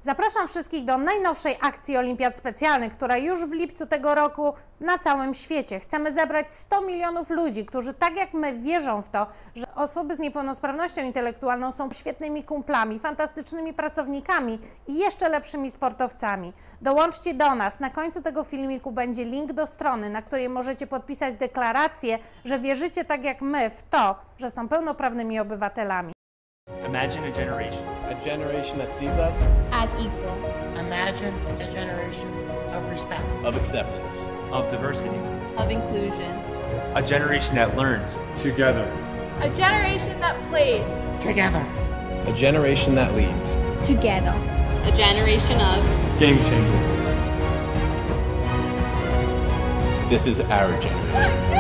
Zapraszam wszystkich do najnowszej akcji Olimpiad Specjalnych, która już w lipcu tego roku na całym świecie. Chcemy zebrać 100 milionów ludzi, którzy tak jak my wierzą w to, że osoby z niepełnosprawnością intelektualną są świetnymi kumplami, fantastycznymi pracownikami i jeszcze lepszymi sportowcami. Dołączcie do nas. Na końcu tego filmiku będzie link do strony, na której możecie podpisać deklarację, że wierzycie tak jak my w to, że są pełnoprawnymi obywatelami. Imagine a generation. A generation that sees us as equal. Imagine a generation of respect, of acceptance, Of diversity. Of inclusion. A generation that learns. Together. A generation that plays. together. a generation that leads. Together. A generation of Game changers. This is our generation.